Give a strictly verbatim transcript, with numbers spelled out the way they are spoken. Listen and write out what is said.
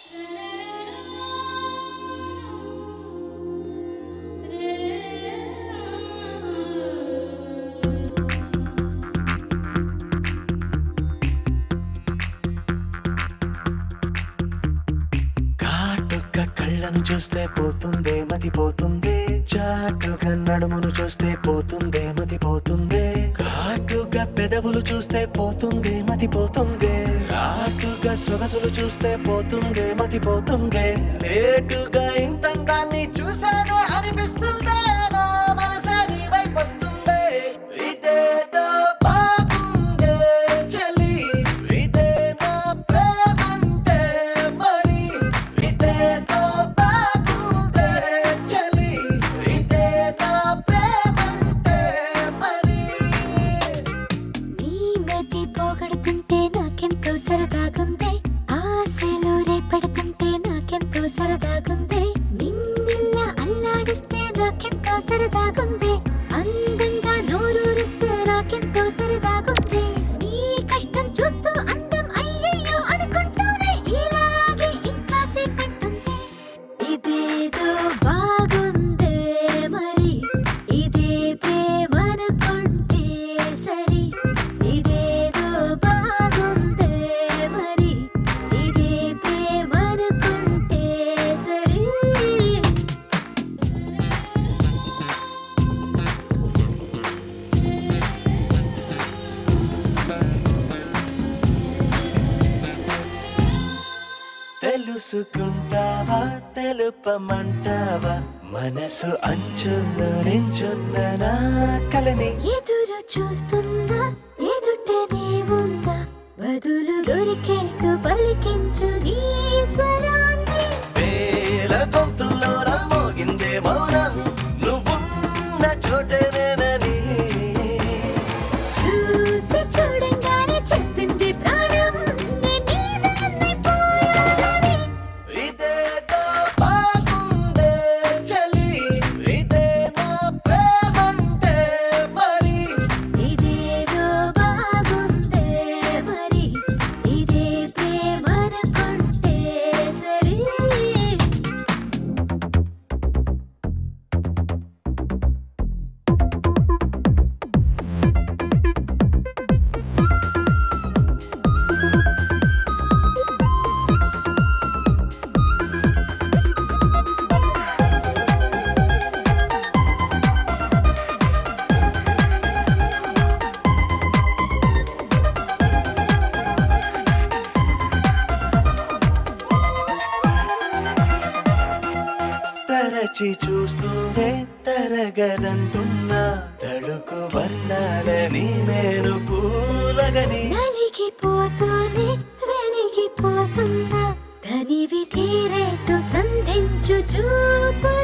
కళ్ళను చూస్తే పోతుందే మతి పోతుందే, చాటుగా నడుమును చూస్తే పోతుందే మతి పోతుందే, ఘాటుగా పెదవులు చూస్తే పోతుందే మతి పోతుందే, ఘాటుగా సొగసులు చూస్తే పోతుందే మతి పోతుందే, లేటుగా ఇంతంతాన్ని చూసానే అనిపిస్తుందే, నా మనసే నీ వైపు వస్తుందే, ఇదేదో బాగుందే చలి, ఇదే నా ప్రేమంటే మరి, ఇదేదో బాగుందే చలి, ఇదే నా ప్రేమంటే మరి. నీ మతి పోగొడుతుంటే నాకెంతో సరదాగుందే, ఆశలు రేపెడుతుంటే నాకెంతో సరదాగుందే, నిన్నెల్లా అల్లాడిస్తే నాకెంతో సరదాగుందే, అందంగా నోరూరిస్తే నాకెంతో సరదాగుందే, నీ కష్టం చూస్తూ అందం అయ్యయ్యో అనుకుంటూనే ఇలాగే ఇంకా సేపట్టుందే, ఇదేదో బాగుందే మరి, ఇదే ప్రేమనుకుంటే సరి, ఇదేదో బాగుందే మరి, ఇదే ప్రేమనుకుంటే సరి. తెలుసుకుంటావా తెలుపమంటావా, మనసు అంచుల్లో నించున్న నా కలని, ఎదురు చూస్తున్నా ఎదుటనే ఉందా, బదులు దొరికేట్టు పలికించు నీ స్వరాన్ని, వేల గొంతుల్లో మోగిందే మౌనం, నువ్వున్న చోటనేనని, చూసి చూడంగానే చెప్పింది ప్రాణం, నేను నీదాన్నైపోయానని. ఇదేదో బాగుందే చలి, ఇదే నా ప్రేమంటే మరి, ఇదేదో బాగుందే మరి, ఇదే ప్రేమనుకుంటే సరి. తరచి చూస్తూనే తరగదంటున్నా, తడుకు వర్ణాలని నేను పూలగని, నలిగిపోతూనే వెలిగిపోతున్నా, తనివి తీరేట్టు సంధించు చూపు